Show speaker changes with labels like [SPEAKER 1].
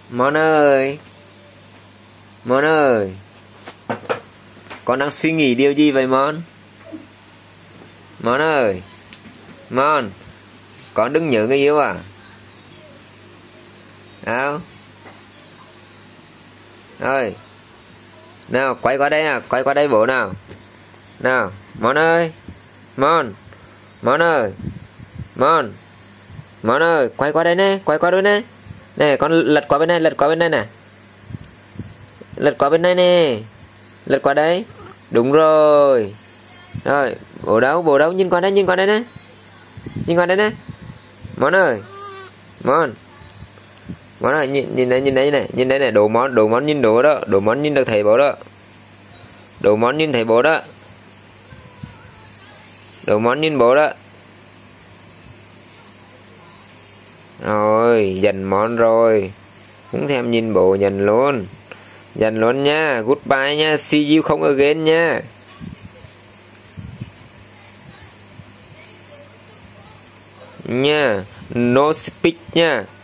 [SPEAKER 1] Mon ơi, Mon ơi, con đang suy nghĩ điều gì vậy Mon? Mon ơi, Mon, con đừng nhớ người yêu à? Nào, ơi, nào quay qua đây nào, quay qua đây bố nào. Nào, Mon ơi, Mon, Mon ơi, Mon, Mon ơi, quay qua đây nè, quay qua đây nè. Nè, con lật qua bên này, lật qua bên này nè. Lật qua bên này nè. Lật qua đây. Đúng rồi. Rồi, bố đâu, nhìn qua đây nè. Nhìn qua đây nè. Mon ơi. Mon. Mon ơi, nhìn đây này, nhìn đây này, đồ món nhìn đồ đó, đồ món nhìn được thầy bố đó. Đồ món nhìn thầy bố đó. Đồ món nhìn bố đó. Rồi, dành món rồi. Không thèm nhìn bố, dành luôn. Dành luôn nha. Goodbye nha. See you không again nha. Nha. No speak nha.